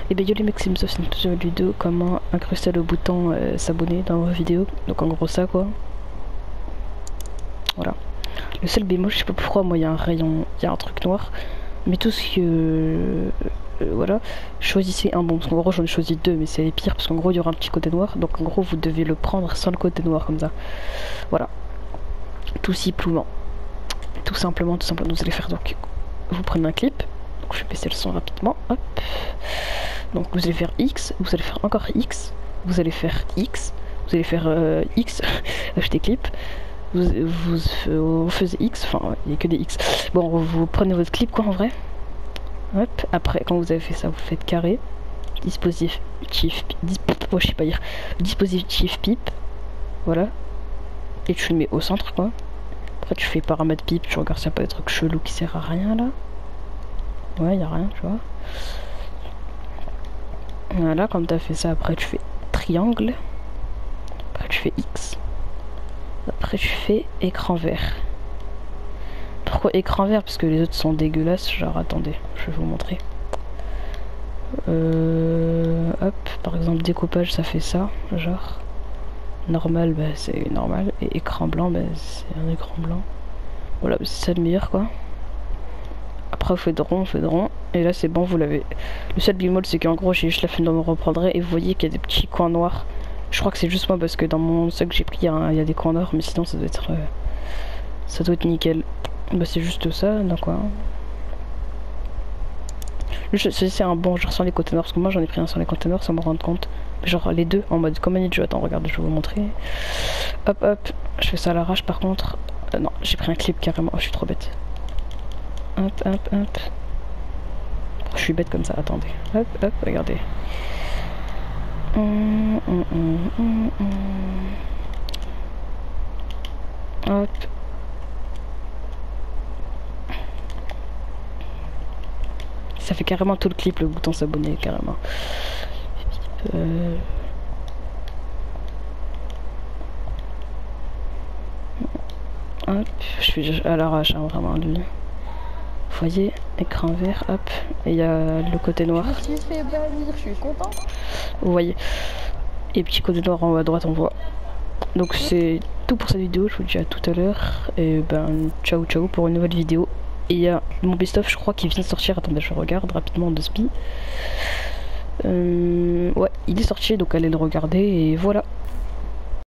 Et ben yo les mecs, c'est Msof, c'est une toute nouvelle vidéo, comment incruster le bouton s'abonner dans vos vidéos. Donc en gros ça quoi. Voilà. Le seul bémol, je sais pas pourquoi, moi il y a un rayon, il y a un truc noir. Mais tout ce que... voilà, choisissez un bon. Parce qu'en gros j'en ai choisi deux, mais c'est les pires parce qu'en gros il y aura un petit côté noir. Donc en gros vous devez le prendre sans le côté noir comme ça. Voilà. Tout simplement. Tout simplement, vous allez faire donc... Vous prenez un clip. Donc je vais baisser le son rapidement. Hop. Donc vous allez faire X, vous allez faire encore X, vous allez faire X, vous allez faire X, acheter clip, vous faites X, enfin il n'y a que des X. Bon, vous prenez votre clip quoi en vrai. Hop, après quand vous avez fait ça, vous faites carré, dispositif oh, je sais pas dire, dispositif pipe, voilà, et tu le mets au centre quoi. Après tu fais paramètres pipe, tu regardes s'il n'y a pas des trucs chelous qui servent à rien là. Ouais, il n'y a rien, tu vois. Voilà, comme tu as fait ça, après tu fais triangle. Après tu fais X. Après tu fais écran vert. Pourquoi écran vert? Parce que les autres sont dégueulasses. Genre, attendez, je vais vous montrer. Hop, par exemple, découpage, ça fait ça. Genre, normal, bah, c'est normal. Et écran blanc, bah, c'est un écran blanc. Voilà, c'est ça le meilleur, quoi. Après, vous faites rond, et là, c'est bon, vous l'avez. Le seul bémol, c'est qu'en gros, j'ai juste la fin de me reprendre, et vous voyez qu'il y a des petits coins noirs. Je crois que c'est juste moi, parce que dans mon sac que j'ai pris, il y a des coins noirs, mais sinon, ça doit être nickel. Bah, c'est juste ça, donc quoi. C'est un bon, genre sans les côtés noirs, parce que moi, j'en ai pris un sans les côtés noirs, sans me rendre compte. Genre les deux, en mode comme un idiot. Attends, regarde, je vais vous montrer. Hop, hop, je fais ça à l'arrache, par contre. Non, j'ai pris un clip carrément, oh, je suis trop bête. Hop, hop, hop. Je suis bête comme ça, attendez. Hop, hop, regardez. Hop. Ça fait carrément tout le clip, le bouton s'abonner, carrément. Hop, je fais à l'arrache, hein, vraiment, lui. Vous voyez, écran vert, hop, et il y a le côté noir. Je me suis fait bannir, je suis content. Vous voyez, et petit côté noir en haut à droite, on voit. Donc c'est tout pour cette vidéo, je vous dis à tout à l'heure. Et ben, ciao ciao pour une nouvelle vidéo. Et il y a mon best-of, je crois, qui vient de sortir. Attendez, je regarde rapidement de spi. Ouais, il est sorti, donc allez le regarder, et voilà.